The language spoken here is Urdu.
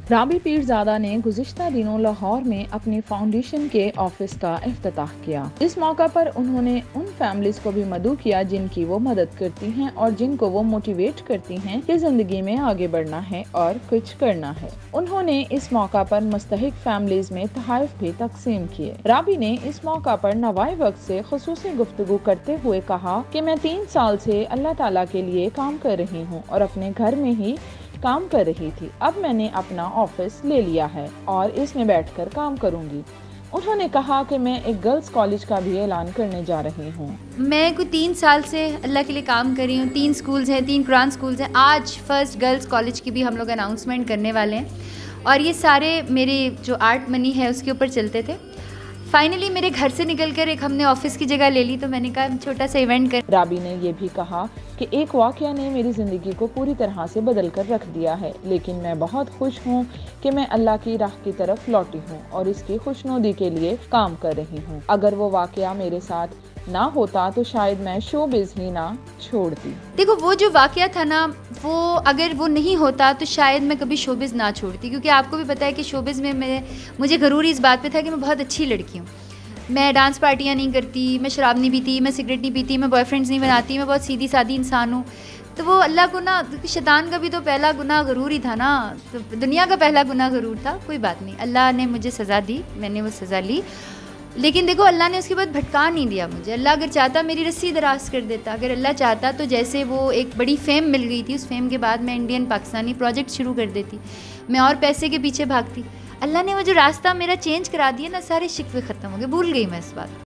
رابی پیرزادہ نے گزشتہ دنوں لاہور میں اپنی فاؤنڈیشن کے آفس کا افتتاح کیا۔ اس موقع پر انہوں نے ان فیملیز کو بھی مدعو کیا جن کی وہ مدد کرتی ہیں اور جن کو وہ موٹیویٹ کرتی ہیں کہ زندگی میں آگے بڑھنا ہے اور کچھ کرنا ہے۔ انہوں نے اس موقع پر مستحق فیملیز میں تحائف بھی تقسیم کیے۔ رابی نے اس موقع پر نوائے وقت سے خصوصی گفتگو کرتے ہوئے کہا کہ میں 3 سال سے اللہ تعالیٰ کے لیے کام کر رہی ہوں اور اپنے گھر میں ہی کام کر رہی تھی۔ اب میں نے اپنا آفس لے لیا ہے اور اس میں بیٹھ کر کام کروں گی۔ انہوں نے کہا کہ میں ایک گرلز کالج کا بھی اعلان کرنے جا رہی ہوں۔ میں کوئی 3 سال سے اللہ کے لیے کام کر رہی ہوں۔ 3 سکولز ہیں، 3 قرآن سکولز ہیں۔ آج فرسٹ گرلز کالج کی بھی ہم لوگ اناؤنسمنٹ کرنے والے ہیں، اور یہ سارے میرے جو آرٹ منی ہے اس کے اوپر چلتے تھے۔ فائنلی میرے گھر سے نکل کر ایک ہم نے آفس کی جگہ لے لی، تو میں نے کہا چھوٹا سا ایونٹ کر۔ رابی نے یہ بھی کہا کہ ایک واقعہ نے میری زندگی کو پوری طرح سے بدل کر رکھ دیا ہے، لیکن میں بہت خوش ہوں کہ میں اللہ کی راہ کی طرف لوٹی ہوں اور اس کی خوشنودی کے لیے کام کر رہی ہوں۔ اگر وہ واقعہ میرے ساتھ نہ ہوتا تو شاید میں شوبز ہی نہ چھوڑتی۔ دیکھو وہ جو واقعہ تھا نا، وہ اگر وہ نہیں ہوتا تو شاید میں کبھی شوبز نہ چھوڑتی، کیونکہ آپ کو بھی پتہ ہے کہ شوبز میں مجھے غرور اس بات پہ تھا کہ میں بہت اچھی لڑکی ہوں۔ میں ڈانس پارٹیاں نہیں کرتی، میں شراب نہیں پیتی، میں سگریٹ نہیں پیتی، میں بوائے فرینڈز نہیں بناتی، میں بہت سیدھی سادی انسان ہوں۔ تو وہ اللہ کو نا، شیطان کا بھی تو پہلا گناہ غرور ہی تھا نا، تو دنیا کا پہلا گناہ غرور تھا۔ کوئی بات نہیں، اللہ نے مجھے سزا دی، میں نے وہ سزا لی، لیکن دیکھو اللہ نے اس کے بعد بھٹکا نہیں دیا مجھے۔ اللہ اگر چاہتا میری رسی دراز کر دیتا، اگر اللہ چاہتا تو جیسے وہ ایک بڑی فیم مل گئی تھی، اس فیم کے بعد میں انڈین پاکستانی پروجیکٹ شروع کر دیتی، میں اور پیسے کے پیچھے بھاگتی۔ اللہ نے وہ جو راستہ میرا چینج کرا دیا نا، سارے شکوے ختم ہو گئے، بھول گئی میں اس بات۔